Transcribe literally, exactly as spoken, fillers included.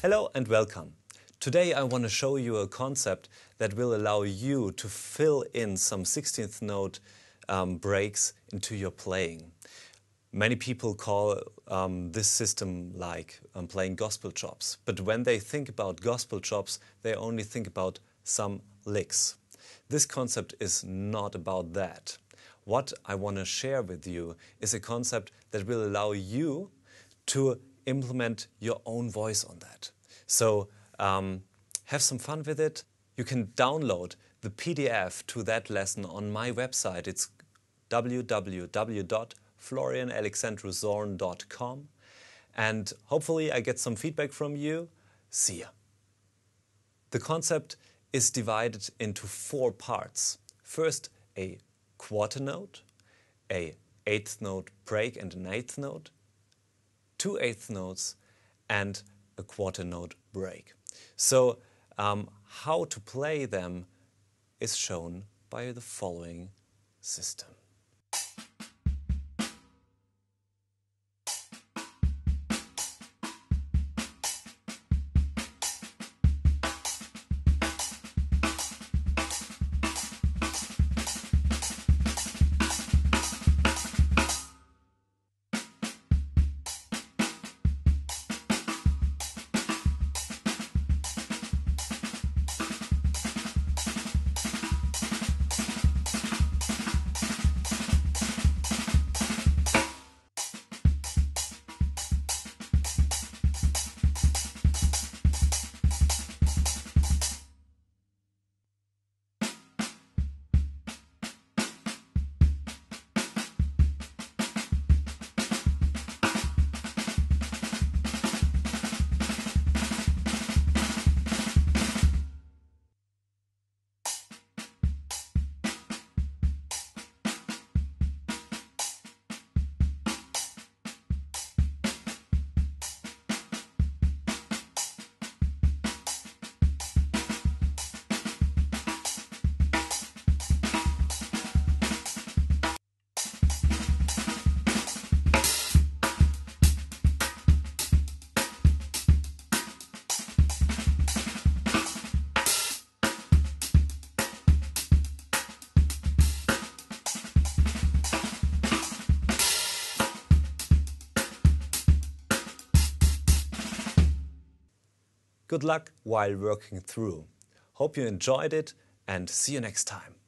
Hello and welcome. Today I want to show you a concept that will allow you to fill in some sixteenth note um, breaks into your playing. Many people call um, this system like um, playing gospel chops, but when they think about gospel chops, they only think about some licks. This concept is not about that. What I want to share with you is a concept that will allow you to implement your own voice on that. So um, have some fun with it. You can download the P D F to that lesson on my website. It's w w w dot florian alexandru zorn dot com, and hopefully I get some feedback from you. See ya. The concept is divided into four parts. First, a quarter note, a eighth note break and an eighth note, two eighth notes, and a quarter note break. So um, how to play them is shown by the following system. Good luck while working through. Hope you enjoyed it and see you next time.